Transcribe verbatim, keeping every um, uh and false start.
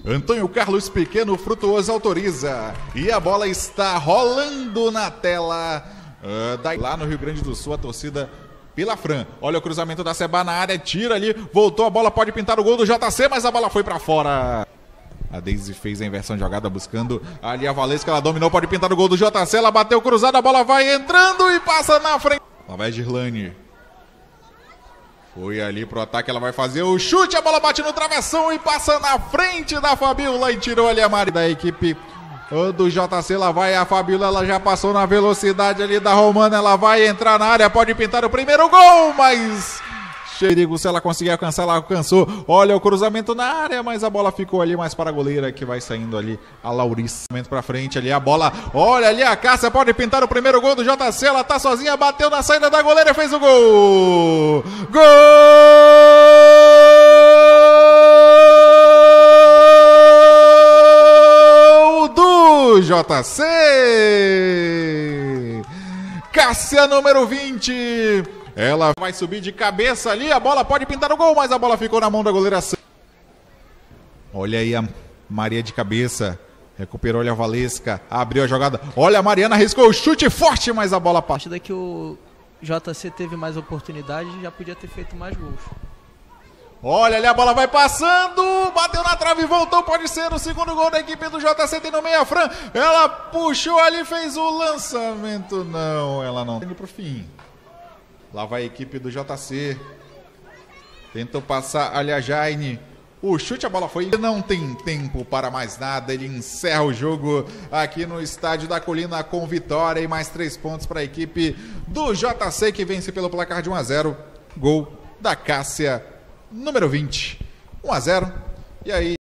Antônio Carlos Pequeno Frutuoso autoriza. E a bola está rolando na tela. Uh, daí, lá no Rio Grande do Sul, a torcida pela Fran. Olha o cruzamento da Seba na área, tira ali, voltou, a bola pode pintar o gol do J C, mas a bola foi pra fora. A Daisy fez a inversão de jogada buscando ali a Valesca, ela dominou, pode pintar o gol do J C, ela bateu cruzada, a bola vai entrando e passa na frente. Lá vai a Girlane. Foi ali pro ataque, ela vai fazer o chute, a bola bate no travessão e passa na frente da Fabiola e tirou ali a Mari da equipe do J C. Lá vai a Fabiola, ela já passou na velocidade ali da Romana, ela vai entrar na área, pode pintar o primeiro gol, mas perigo, se ela conseguir alcançar, ela alcançou. Olha o cruzamento na área, mas a bola ficou ali mais para a goleira, que vai saindo ali a Laurice. Para frente ali a bola, olha ali a Cássia, pode pintar o primeiro gol do J C, ela tá sozinha, bateu na saída da goleira e fez o gol. Gol do J C. Cássia, número vinte. Ela vai subir de cabeça ali, a bola pode pintar o gol, mas a bola ficou na mão da goleira. Olha aí a Maria de cabeça, recuperou, olha a Valesca, abriu a jogada, olha a Mariana, arriscou o chute forte, mas a bola passa. A partir daqui o J C teve mais oportunidade e já podia ter feito mais gols. Olha ali, a bola vai passando, bateu na trave e voltou, pode ser o segundo gol da equipe do J C, tem no meio a Fran, ela puxou ali, fez o lançamento, não, ela não. Indo pro fim. Lá vai a equipe do J C. Tentou passar ali a Jaine. O chute, a bola foi. Não tem tempo para mais nada. Ele encerra o jogo aqui no Estádio da Colina com vitória e mais três pontos para a equipe do J C, que vence pelo placar de um a zero. Gol da Cássia, número vinte. um a zero. E aí.